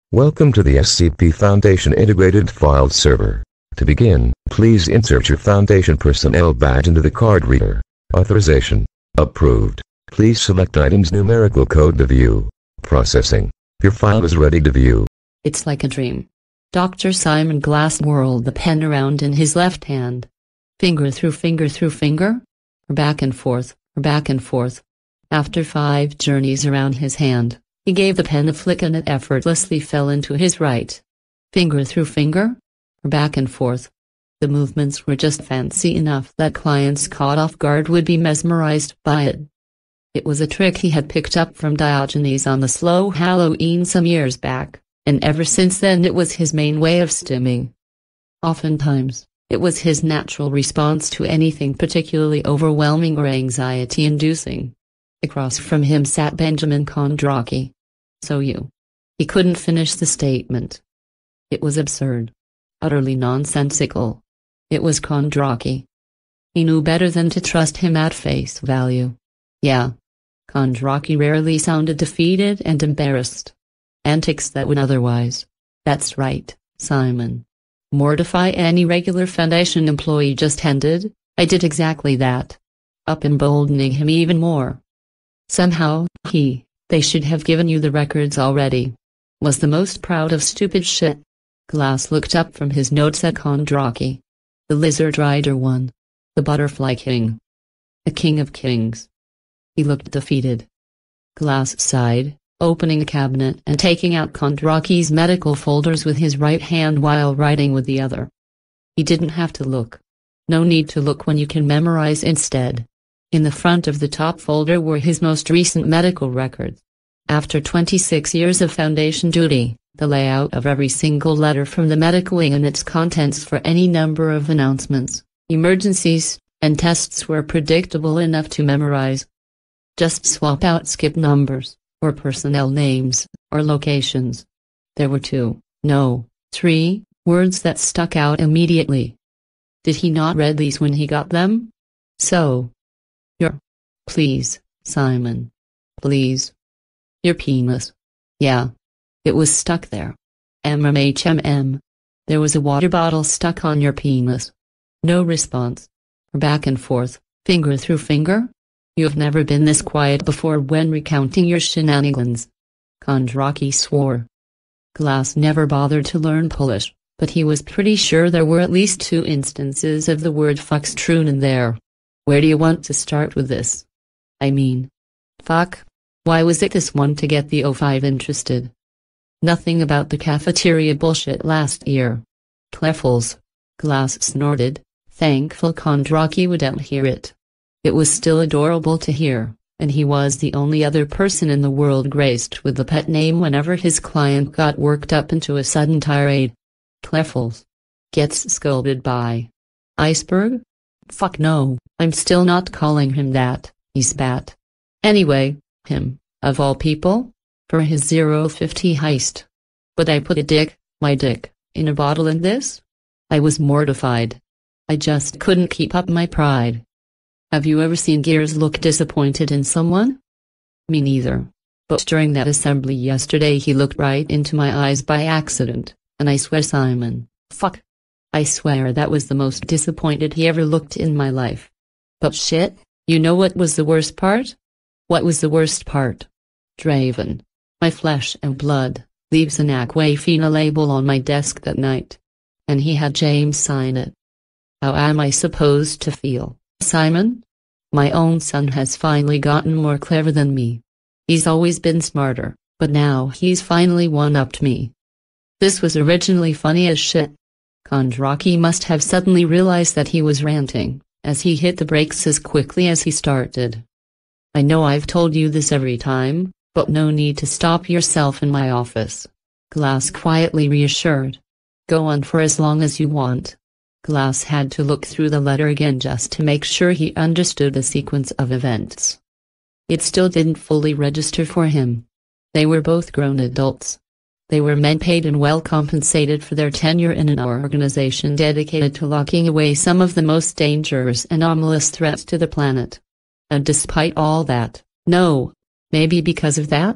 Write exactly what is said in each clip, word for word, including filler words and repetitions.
Welcome to the S C P Foundation Integrated File Server. To begin, please insert your Foundation personnel badge into the card reader. Authorization. Approved. Please select item's numerical code to view. Processing. Your file is ready to view. It's like a dream. Doctor Simon Glass whirled the pen around in his left hand. Finger through finger through finger. Back and forth, back and forth. After five journeys around his hand, he gave the pen a flick and it effortlessly fell into his right. Finger through finger. Back and forth. The movements were just fancy enough that clients caught off guard would be mesmerized by it. It was a trick he had picked up from Diogenes on the slow Halloween some years back, and ever since then it was his main way of stimming. Oftentimes, it was his natural response to anything particularly overwhelming or anxiety-inducing. Across from him sat Benjamin Kondraki. So you. He couldn't finish the statement. It was absurd. Utterly nonsensical. It was Kondraki. He knew better than to trust him at face value. Yeah. Kondraki rarely sounded defeated and embarrassed. Antics that would otherwise. That's right, Simon. Mortify any regular Foundation employee just handed. I did exactly that. Up emboldening him even more. Somehow, he, they should have given you the records already. Was the most proud of stupid shit. Glass looked up from his notes at Kondraki. The lizard rider won. The butterfly king. A king of kings. He looked defeated. Glass sighed, opening a cabinet and taking out Kondraki's medical folders with his right hand while writing with the other. He didn't have to look. No need to look when you can memorize instead. In the front of the top folder were his most recent medical records. After twenty-six years of Foundation duty, the layout of every single letter from the medical wing and its contents for any number of announcements, emergencies, and tests were predictable enough to memorize. Just swap out skip numbers, or personnel names, or locations. There were two, no, three, words that stuck out immediately. Did he not read these when he got them? So. Your. Please, Simon. Please. Your penis. Yeah. It was stuck there. M M H M M. There was a water bottle stuck on your penis. No response. Back and forth, finger through finger? You've never been this quiet before when recounting your shenanigans. Kondraki swore. Glass never bothered to learn Polish, but he was pretty sure there were at least two instances of the word fuck strewn in there. Where do you want to start with this? I mean. Fuck. Why was it this one to get the O five interested? Nothing about the cafeteria bullshit last year. Pleffles. Glass snorted, thankful Kondraki wouldn't hear it. It was still adorable to hear, and he was the only other person in the world graced with the pet name whenever his client got worked up into a sudden tirade. Pleffles. Gets scolded by. Iceberg? Fuck no, I'm still not calling him that, he spat. Anyway, him, of all people? For his zero fifty heist. But I put a dick, my dick, in a bottle in this? I was mortified. I just couldn't keep up my pride. Have you ever seen Gears look disappointed in someone? Me neither. But during that assembly yesterday he looked right into my eyes by accident, and I swear Simon, fuck. I swear that was the most disappointed he ever looked in my life. But shit, you know what was the worst part? What was the worst part? Draven. My flesh and blood, leaves an Aquafina label on my desk that night. And he had James sign it. How am I supposed to feel, Simon? My own son has finally gotten more clever than me. He's always been smarter, but now he's finally one-upped me. This was originally funny as shit. Kondraki must have suddenly realized that he was ranting, as he hit the brakes as quickly as he started. I know I've told you this every time, but no need to stop yourself in my office. Glass quietly reassured. Go on for as long as you want. Glass had to look through the letter again just to make sure he understood the sequence of events. It still didn't fully register for him. They were both grown adults. They were men paid and well compensated for their tenure in an organization dedicated to locking away some of the most dangerous and anomalous threats to the planet. And despite all that, no, maybe because of that?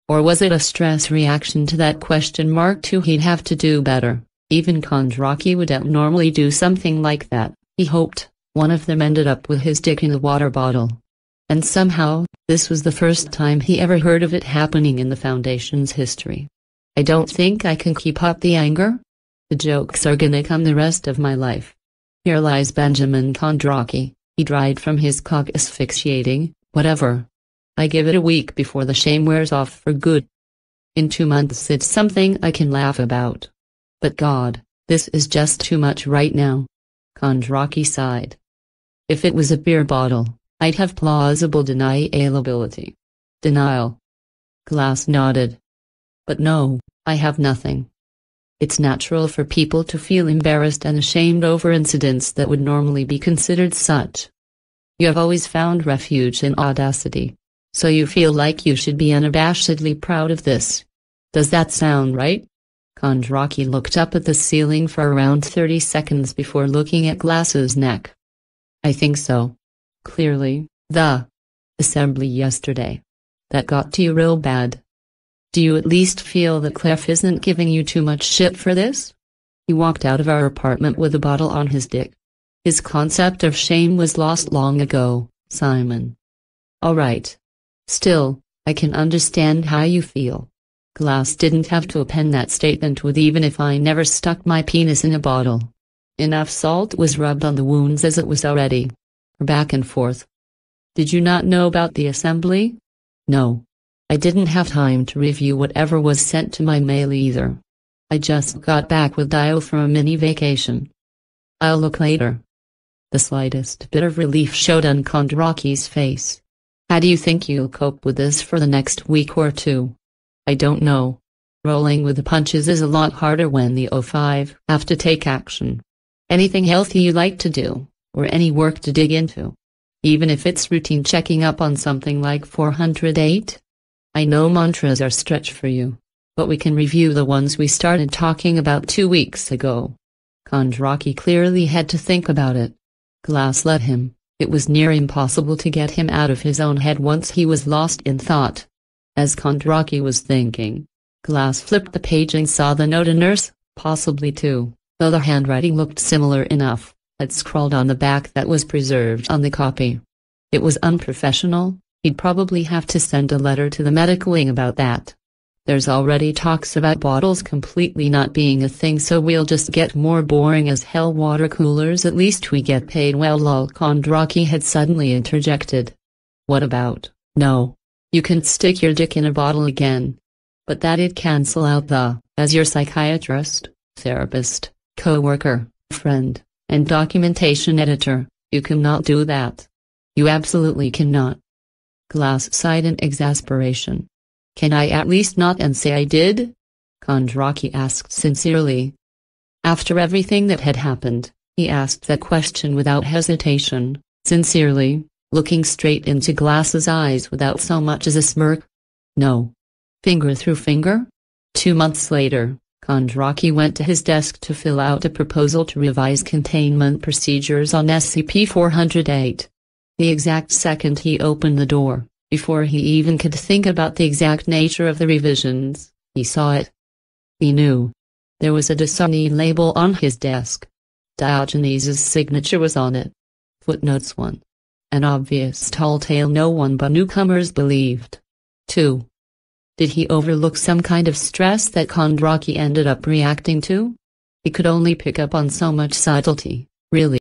Or was it a stress reaction to that question mark too? He'd have to do better. Even Kondraki wouldn't normally do something like that, he hoped. One of them ended up with his dick in a water bottle. And somehow, this was the first time he ever heard of it happening in the Foundation's history. I don't think I can keep up the anger. The jokes are gonna come the rest of my life. Here lies Benjamin Kondraki. He dried from his cock asphyxiating, whatever. I give it a week before the shame wears off for good. In two months it's something I can laugh about. But God, this is just too much right now. Kondraki sighed. If it was a beer bottle, I'd have plausible deniability. Denial. Glass nodded. But no, I have nothing. It's natural for people to feel embarrassed and ashamed over incidents that would normally be considered such. You have always found refuge in audacity. So you feel like you should be unabashedly proud of this. Does that sound right? Kondraki looked up at the ceiling for around thirty seconds before looking at Glass's neck. I think so. Clearly, the assembly yesterday. That got to you real bad. Do you at least feel that Clef isn't giving you too much shit for this? He walked out of our apartment with a bottle on his dick. His concept of shame was lost long ago, Simon. All right. Still, I can understand how you feel. Glass didn't have to append that statement with even if I never stuck my penis in a bottle. Enough salt was rubbed on the wounds as it was already. Back and forth. Did you not know about the assembly? No. I didn't have time to review whatever was sent to my mail either. I just got back with Dio from a mini vacation. I'll look later. The slightest bit of relief showed on Kondraki's face. How do you think you'll cope with this for the next week or two? I don't know. Rolling with the punches is a lot harder when the O five have to take action. Anything healthy you like to do, or any work to dig into? Even if it's routine checking up on something like four hundred eight? I know mantras are stretch for you, but we can review the ones we started talking about two weeks ago. Kondraki clearly had to think about it. Glass let him. It was near impossible to get him out of his own head once he was lost in thought. As Kondraki was thinking, Glass flipped the page and saw the note a nurse, possibly two, though the handwriting looked similar enough, had scrawled on the back that was preserved on the copy. It was unprofessional. He'd probably have to send a letter to the medical wing about that. There's already talks about bottles completely not being a thing, so we'll just get more boring as hell water coolers. At least we get paid well. Lol. Kondraki had suddenly interjected. What about, no. You can stick your dick in a bottle again. But that'd cancel out the, as your psychiatrist, therapist, co-worker, friend, and documentation editor, you cannot do that. You absolutely cannot. Glass sighed in exasperation. Can I at least not and say I did? Kondraki asked sincerely. After everything that had happened, he asked that question without hesitation, sincerely, looking straight into Glass's eyes without so much as a smirk. No. Finger through finger? Two months later, Kondraki went to his desk to fill out a proposal to revise containment procedures on S C P four hundred eight. The exact second he opened the door, before he even could think about the exact nature of the revisions, he saw it. He knew. There was a Dasani label on his desk. Diogenes' signature was on it. Footnotes one. An obvious tall tale no one but newcomers believed. two. Did he overlook some kind of stress that Kondraki ended up reacting to? He could only pick up on so much subtlety, really.